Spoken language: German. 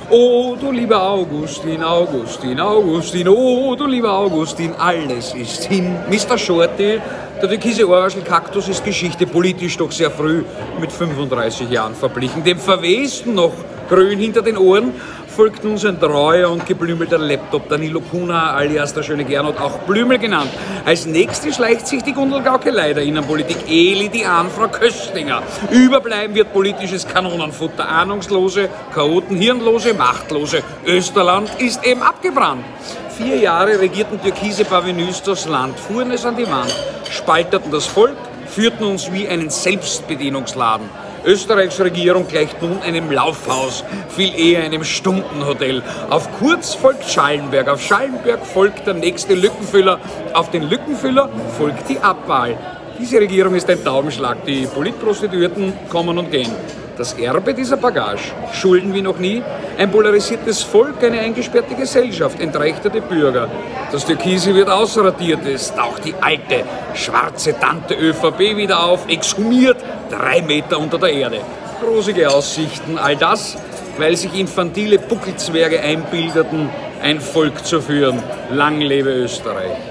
Oh, du lieber Augustin, Augustin, Augustin, oh, du lieber Augustin, alles ist hin. Mr. Shorty, der türkise Ohrwaschel-Kaktus ist Geschichte, politisch doch sehr früh, mit 35 Jahren verblichen. Dem Verwesten noch grün hinter den Ohren folgt nun sein treuer und geblümelter Laptop, Danilo Kuna alias der schöne Gernot, auch Blümel genannt. Als nächste schleicht sich die Gundelgaukelei der Innenpolitik, Eli, die Frau Köstinger. Überbleiben wird politisches Kanonenfutter, ahnungslose, Chaoten, hirnlose, machtlose. Österland ist eben abgebrannt. 4 Jahre regierten türkise Parvenus das Land, fuhren es an die Wand, spalterten das Volk, führten uns wie einen Selbstbedienungsladen. Österreichs Regierung gleicht nun einem Laufhaus, viel eher einem Stundenhotel. Auf Kurz folgt Schallenberg, auf Schallenberg folgt der nächste Lückenfüller, auf den Lückenfüller folgt die Abwahl. Diese Regierung ist ein Taubenschlag, die Politprostituierten kommen und gehen. Das Erbe dieser Bagage, Schulden wie noch nie, ein polarisiertes Volk, eine eingesperrte Gesellschaft, entrechtete Bürger. Das Türkise wird ausradiert, es taucht die alte, schwarze Tante ÖVP wieder auf, exhumiert, 3 Meter unter der Erde. Rosige Aussichten, all das, weil sich infantile Buckelzwerge einbildeten, ein Volk zu führen. Lang lebe Österreich!